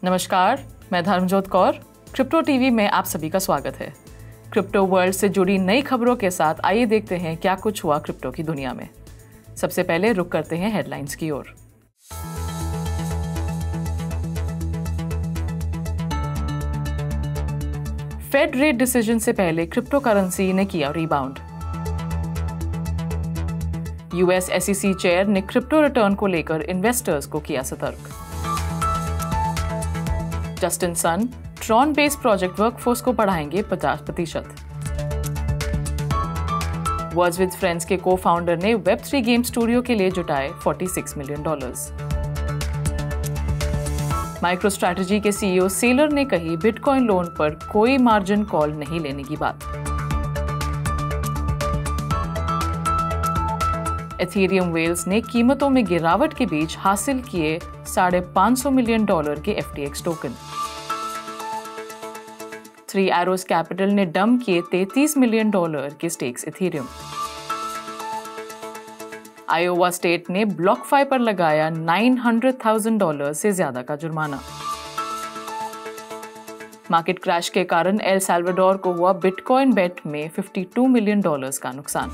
नमस्कार, मैं Dharamjot Kaur. Crypto TV में आप सभी का स्वागत है। क्रिप्टो वर्ल्ड से जुड़ी नई खबरों के साथ आइए देखते हैं क्या कुछ हुआ क्रिप्टो की दुनिया में। सबसे पहले रुक करते हैं हेडलाइंस की ओर। फेड रेट डिसीजन से पहले क्रिप्टो करेंसी ने किया रिबाउंड। यूएस SEC चेयर ने क्रिप्टो रिटर्न को लेकर इन्वेस्टर्स को किया सतर्क। Justin Sun Tron based project workforce को बढ़ाएंगे 50%। वर्ड्स विद फ्रेंड्स के को-फाउंडर ने वेब3 गेम स्टूडियो के लिए जुटाए $46 मिलियन। माइक्रोस्ट्रैटेजी के CEO सेलर ने कही बिटकॉइन लोन पर कोई मार्जिन कॉल नहीं लेने की बात। एथेरियम वेल्स ने कीमतों में गिरावट के बीच हासिल किए $550 मिलियन के FTX टोकन। 3 Arrows कैपिटल ने डंप किए $33 मिलियन के स्टेक्स एथेरियम। आयोवा स्टेट ने BlockFi पर लगाया $900,000 से ज्यादा का जुर्माना। मार्केट क्रैश के कारण एल साल्वाडोर को हुआ बिटकॉइन बेट में $52 मिलियन का नुकसान।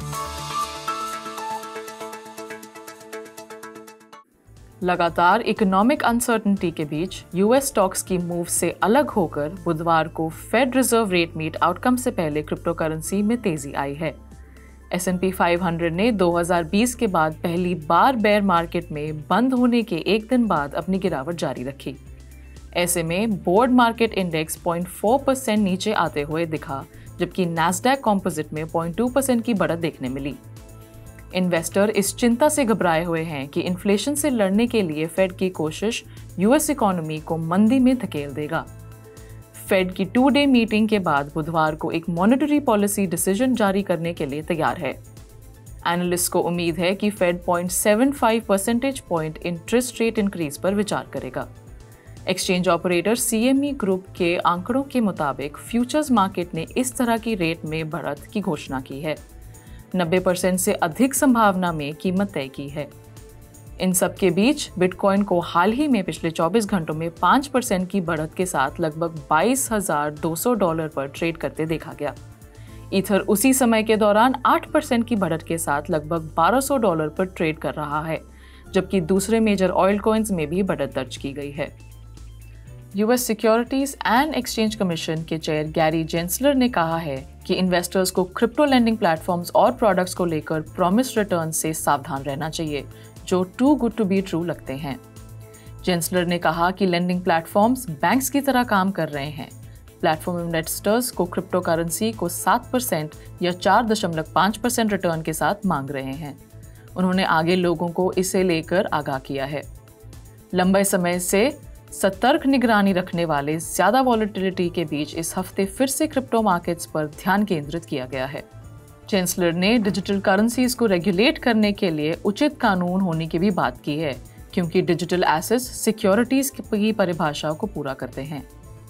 लगातार इकोनॉमिक अनसर्टेनिटी के बीच यूएस स्टॉक्स की मूव से अलग होकर बुधवार को Fed reserve rate meet outcome से पहले क्रिप्टो करेंसी में तेजी आई है। S&P 500 ने 2020 के बाद पहली बार बेयर मार्केट में बंद होने के एक दिन बाद अपनी गिरावट जारी रखी। ऐसे में बोर्ड मार्केट इंडेक्स 0.4% नीचे आते हुए दिखा, जबकि नैस्डैक कॉम्पोजिट में 0.2% की बढ़त देखने मिली। इन्वेस्टर इस चिंता से घबराए हुए हैं कि इन्फ्लेशन से लड़ने के लिए फेड की कोशिश यूएस इकोनॉमी को मंदी में धकेल देगा। फेड की 2-डे मीटिंग के बाद बुधवार को एक मॉनेटरी पॉलिसी डिसीजन जारी करने के लिए तैयार है। एनालिस्ट को उम्मीद है कि Fed 0.75 percentage point interest rate increase पर विचार करेगा। एक्सचेंज ऑपरेटर CME ग्रुप के आंकड़ों के मुताबिक फ्यूचर्स मार्केट ने इस तरह की रेट में बढ़त की घोषणा की है। 90% से अधिक संभावना में कीमत तय की है। इन सब के बीच बिटकॉइन को हाल ही में पिछले 24 घंटों में 5% की बढ़त के साथ लगभग $22,200 पर ट्रेड करते देखा गया। ईथर उसी समय के दौरान 8% की बढ़त के साथ लगभग $1,200 पर ट्रेड कर रहा है, जबकि दूसरे मेजर ऑयल कॉइन्स में भी बढ़त दर्ज की गई है। US securities and exchange commission के चेयर गैरी जेंसलर ने कहा है कि इन्वेस्टर्स को क्रिप्टो लेंडिंग प्लेटफॉर्म्स और प्रोडक्ट्स को लेकर प्रॉमिस रिटर्न से सावधान रहना चाहिए, जो too good to be true लगते हैं। जेंसलर ने कहा कि लेंडिंग प्लेटफॉर्म्स बैंक्स की तरह काम कर रहे हैं। प्लेटफॉर्म इन्वेस्टर्स को क्रिप्टो करेंसी को 7% या 4.5% रिटर्न के साथ मांग रहे हैं। उन्होंने आगे लोगों को इसे लेकर आगाह किया है। लंबे समय से सतर्क निगरानी रखने वाले ज्यादा वॉलेटिलिटी के बीच इस हफ्ते फिर से क्रिप्टो मार्केट्स पर ध्यान केंद्रित किया गया है। चांसलर ने डिजिटल करेंसीज को रेगुलेट करने के लिए उचित कानून होने की भी बात की है, क्योंकि डिजिटल एसेट्स सिक्योरिटीज की परिभाषा को पूरा करते हैं।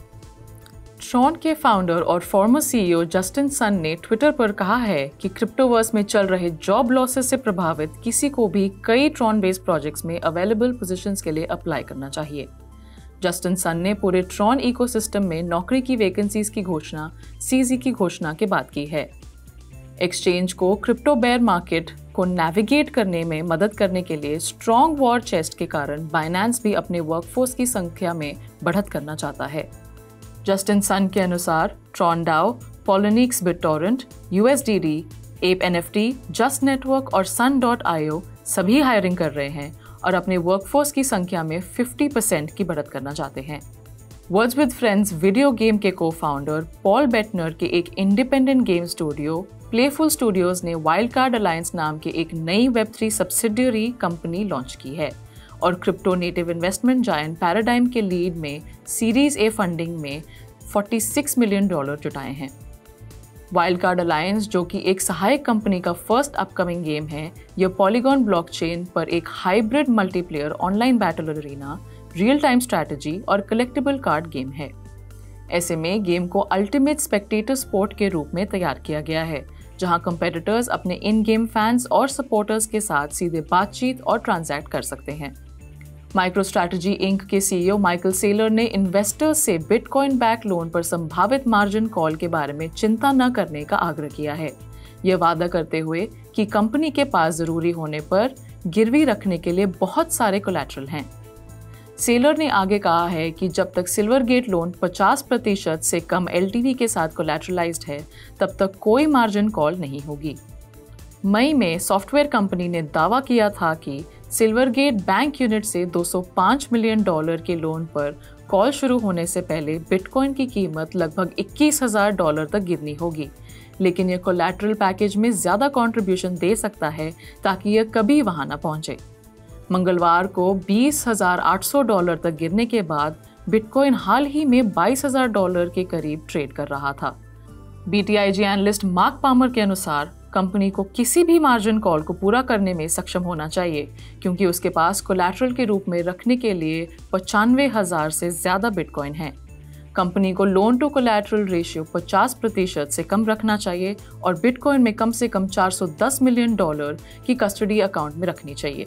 ट्रॉन के फाउंडर और फॉर्मर CEO जस्टिन सन ने ट्विटर पर कहा है कि क्रिप्टोवर्स में चल रहे जॉब लॉसेस से प्रभावित किसी को भी कई ट्रॉन बेस्ड प्रोजेक्ट्स में अवेलेबल पोजीशंस के लिए अप्लाई करना चाहिए। जस्टिन सन ने पूरे ट्रॉन इकोसिस्टम में नौकरी की वैकेंसीज की घोषणा CZ की घोषणा के बाद की है। एक्सचेंज को क्रिप्टो बेयर मार्केट को नेविगेट करने में मदद करने के लिए स्ट्रॉन्ग वॉर चेस्ट के कारण बाइनेंस भी अपने वर्कफोर्स की संख्या में बढ़त करना चाहता है। जस्टिन सन के अनुसार Tron DAO, Poloniex BitTorrent, USDD, ape NFT, just network और sun.io सभी हायरिंग कर रहे हैं और अपने वर्कफोर्स की संख्या में 50% की बढ़त करना चाहते हैं। Words with friends video game के को-फाउंडर पॉल बेटनर के एक independent game studio playful studios ने वाइल्ड कार्ड अलायंस नाम के एक नई Web3 सब्सिडियरी कंपनी लॉन्च की है और crypto native investment giant Paradigm के लीड में सीरीज A फंडिंग में $46 मिलियन जुटाए हैं। वाइल्ड कार्ड अलायंस, जो कि एक सहायक कंपनी का फर्स्ट अपकमिंग गेम है, यह पॉलीगॉन ब्लॉकचेन पर एक hybrid multiplayer online battle arena, real time strategy और कलेक्टिबल कार्ड गेम है। ऐसे में गेम को अल्टीमेट स्पेक्टेटर स्पोर्ट के रूप में तैयार किया गया है, जहां कंपेटिटर्स अपने इन गेम फैंस और सपोर्टर्स के साथ सीधे बातचीत और ट्रांजैक्ट कर सकते हैं। माइक्रोस्ट्रैटेजी इंक के सीईओ माइकल सेलर ने इन्वेस्टर्स से बिटकॉइन बैक लोन पर संभावित मार्जिन कॉल के बारे में चिंता न करने का आग्रह किया है, यह वादा करते हुए कि कंपनी के पास जरूरी होने पर गिरवी रखने के लिए बहुत सारे कोलैटरल हैं। सेलर ने आगे कहा है कि जब तक सिल्वरगेट लोन 50% से कम एलटीवी के साथ कोलैटरलाइज्ड है, तब तक कोई मार्जिन कॉल नहीं होगी। मई में सॉफ्टवेयर कंपनी ने दावा किया था कि सिल्वरगेट बैंक यूनिट से $205 मिलियन के लोन पर कॉल शुरू होने से पहले बिटकॉइन की कीमत लगभग $21,000 तक गिरनी होगी, लेकिन यह कोलैटरल पैकेज में ज्यादा कंट्रीब्यूशन दे सकता है ताकि यह कभी वहां न पहुंचे। मंगलवार को $20,800 तक गिरने के बाद बिटकॉइन हाल ही में $22,000 के करीब ट्रेड कर रहा था। बीटीआईजी एनालिस्ट मार्क पामर के अनुसार कंपनी को किसी भी मार्जिन कॉल को पूरा करने में सक्षम होना चाहिए, क्योंकि उसके पास कोलैटरल के रूप में रखने के लिए 95,000 से ज्यादा बिटकॉइन है। कंपनी को लोन टू कोलैटरल रेशियो 50% से कम रखना चाहिए और बिटकॉइन में कम से कम $410 मिलियन की कस्टडी अकाउंट में रखनी चाहिए।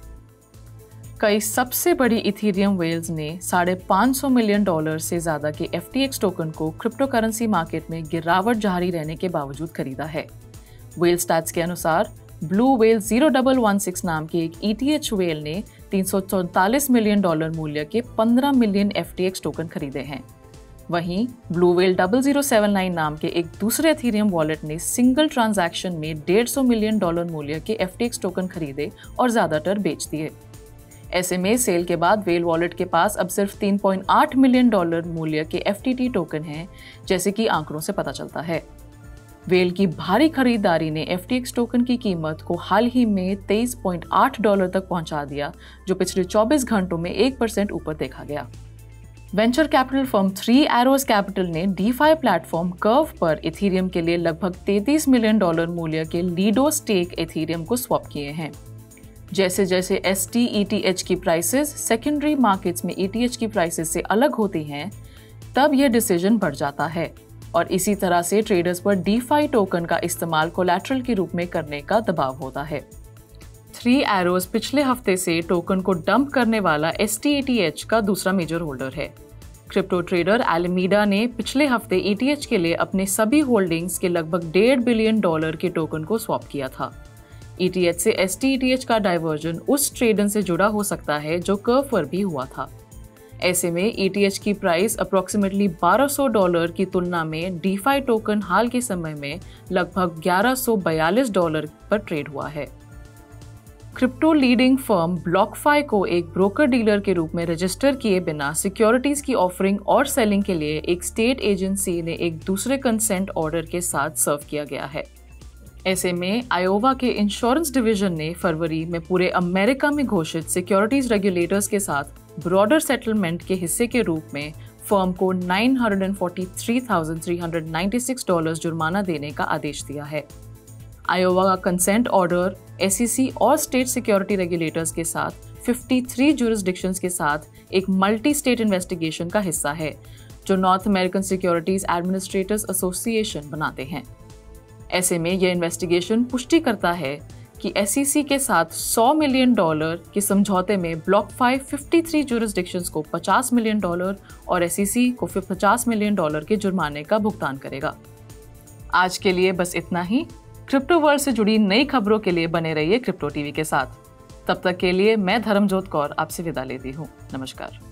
कई सबसे बड़ी इथेरियम वेल्स ने $550 मिलियन से ज्यादा के FTX टोकन को क्रिप्टो करेंसी मार्केट में गिरावट जारी रहने के बावजूद खरीदा है। वेल स्टैट्स के अनुसार ब्लू वेल 0116 नाम के एक ETH वेल ने $344 मिलियन मूल्य के 15 मिलियन FTX टोकन खरीदे हैं। वहीं ब्लू वेल 0079 नाम के एक दूसरे इथेरियम वॉलेट ने सिंगल ट्रांजैक्शन में $150 मिलियन मूल्य के FTX टोकन खरीदे और ज्यादातर बेच दिए। ऐसे में सेल के बाद वेल वॉलेट के पास अब सिर्फ $3.8 मिलियन मूल्य के FTT टोकन हैं, जैसे कि आंकड़ों से पता चलता है। वेल की भारी खरीदारी ने FTX टोकन की कीमत को हाल ही में $23.8 तक पहुंचा दिया, जो पिछले 24 घंटों में 1% ऊपर देखा गया। Venture capital firm 3 Arrows capital ने DeFi प्लेटफॉर्म कर्व पर इथेरियम के लिए लगभग $33 मिलियन मूल्य के लीडो स्टेक इथेरियम को स्वैप किए हैं। जैसे जैसे STETH की प्राइसेस सेकेंडरी मार्केट्स में ETH की प्राइसेस से अलग होती हैं, तब यह डिसीजन बढ़ जाता है और इसी तरह से ट्रेडर्स पर DeFi टोकन का इस्तेमाल कोलैटरल के रूप में करने का दबाव होता है। 3 एरोज पिछले हफ्ते से टोकन को डंप करने वाला STETH का दूसरा मेजर होल्डर है। क्रिप्टो ट्रेडर एलिमीडा ने पिछले हफ्ते ETH के लिए अपने सभी होल्डिंग्स के लगभग $1.5 बिलियन के टोकन को स्वैप किया था। ETH से STETH का डाइवर्जन उस ट्रेडन से जुड़ा हो सकता है जो कर्व पर भी हुआ था। ऐसे में ETH की प्राइस अप्रोक्सीमेटली $1,200 की तुलना में DeFi टोकन हाल के समय में लगभग $1,142 पर ट्रेड हुआ है। क्रिप्टो लीडिंग फर्म ब्लॉकफाई को एक ब्रोकर डीलर के रूप में रजिस्टर किए बिना सिक्योरिटीज की ऑफरिंग और सेलिंग के लिए एक स्टेट एजेंसी ने एक दूसरे कंसेंट ऑर्डर के साथ सर्व किया गया है। ऐसे में आयोवा के इंश्योरेंस डिवीजन ने फरवरी में पूरे अमेरिका में घोषित सिक्योरिटीज रेगुलेटर्स के साथ ब्रॉडर सेटलमेंट के हिस्से के रूप में फर्म को $943,396 जुर्माना देने का आदेश दिया है। आयोवा का कंसेंट ऑर्डर SEC और स्टेट सिक्योरिटी रेगुलेटर्स के साथ 53 जुरिस्डिक्शंस के साथ एक मल्टी स्टेट इन्वेस्टिगेशन का हिस्सा है, जो North American securities administrators association बनाते हैं। ऐसे में यह इन्वेस्टिगेशन पुष्टि करता है कि SEC के साथ $100 मिलियन के समझौते में ब्लॉकफाई 53 जुरिस्डिक्शंस को $50 मिलियन और SEC को $50 मिलियन के जुर्माने का भुगतान करेगा। आज के लिए बस इतना ही। क्रिप्टो वर्ल्ड से जुड़ी नई खबरों के लिए बने रहिए क्रिप्टो टीवी के साथ। तब तक के लिए मैं धर्मजोत कौर आपसे विदा लेती हूँ। नमस्कार।